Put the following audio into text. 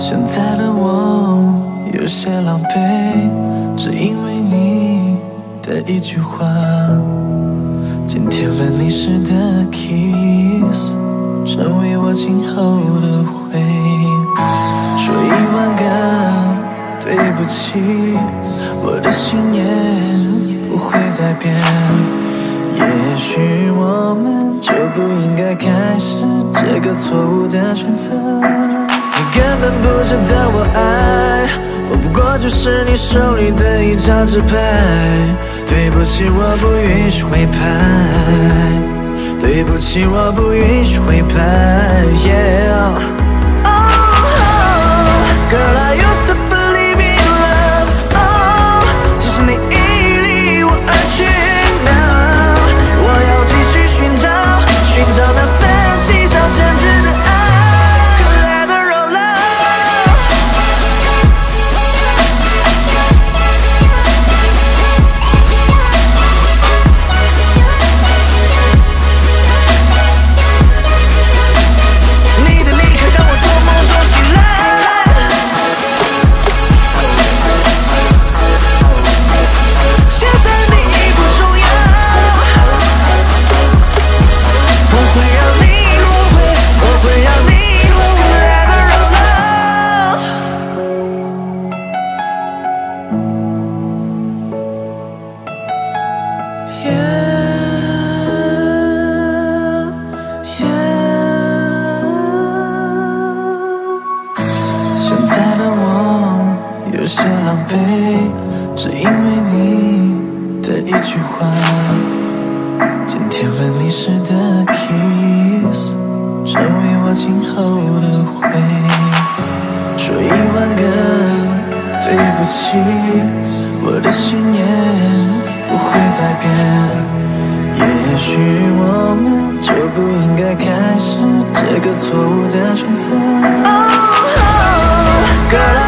现在的我有些狼狈，只因为你的一句话。今天问你时的 kiss， 成为我今后的回忆。说10000个对不起，我的信念不会再变。也许我们就不应该开始这个错误的选择。你根本不值得我爱，我不过就是你手里的一张纸牌。对不起，我不允许回拍。对不起，我不允许回拍。Yeah. Oh, girl, I used to believe in love. Oh, 只是你已离我而去 now。我要继续寻找那份细小真挚的爱。现在的我有些狼狈，只因为你的一句话。今天吻你时的 kiss， 成为我今后的回忆。说10000个对不起，我的信念不会再变。也许我们就不应该开始这个错误的选择。Girl,